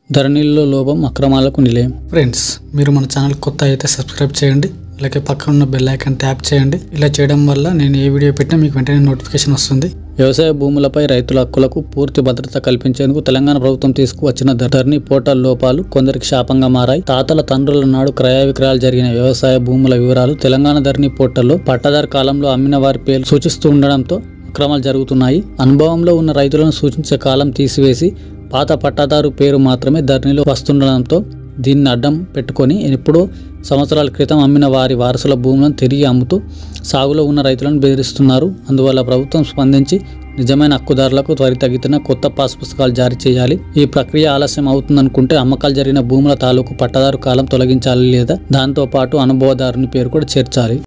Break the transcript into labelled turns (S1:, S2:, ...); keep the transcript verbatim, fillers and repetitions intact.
S1: ధరణిలో లోపం అక్రమాలకు నిలయం. ఫ్రెండ్స్, మీరు మన ఛానల్ కొత్త అయితే సబ్స్క్రైబ్ చేయండి, అలాగే పక్కన ఉన్న బెల్ ఐకాన్ ట్యాప్ చేయండి. ఇలా చేయడం వల్ల నేను ఏ వీడియో పెట్టినా మీకు వెంటనే నోటిఫికేషన్ వస్తుంది. వ్యవసాయ భూములపై రైతుల హక్కులకు పూర్తి భద్రత కల్పించేందుకు తెలంగాణ ప్రభుత్వం తీసుకువచ్చిన ధరణి పోర్టల్ లోపాలు కొందరికి శాపంగా మారాయి. తాతల తండ్రుల నాడు క్రయ విక్రయాలు జరిగిన వ్యవసాయ భూముల వివరాలు తెలంగాణ ధరణి పోర్టల్లో పట్టాదారు కాలంలో అమ్మిన వారి పేర్లు సూచిస్తూ ఉండడంతో అక్రమాలు జరుగుతున్నాయి. అనుభవంలో ఉన్న రైతులను సూచించే కాలం తీసివేసి పాత పట్టాదారు పేరు మాత్రమే ధరణిలో వస్తుండడంతో దీన్ని అడ్డం పెట్టుకొని ఎప్పుడో సంవత్సరాల క్రితం అమ్మిన వారి వారసుల భూములను తిరిగి అమ్ముతూ సాగులో ఉన్న రైతులను బెదిరిస్తున్నారు. అందువల్ల ప్రభుత్వం స్పందించి నిజమైన హక్కుదారులకు త్వరితగతిన కొత్త పాస్ పుస్తకాలు జారీ చేయాలి. ఈ ప్రక్రియ ఆలస్యం అవుతుందనుకుంటే అమ్మకాలు జరిగిన భూముల తాలూకు పట్టాదారు కాలం తొలగించాలి, లేదా దాంతో పాటు అనుభవదారుని పేరు కూడా చేర్చాలి.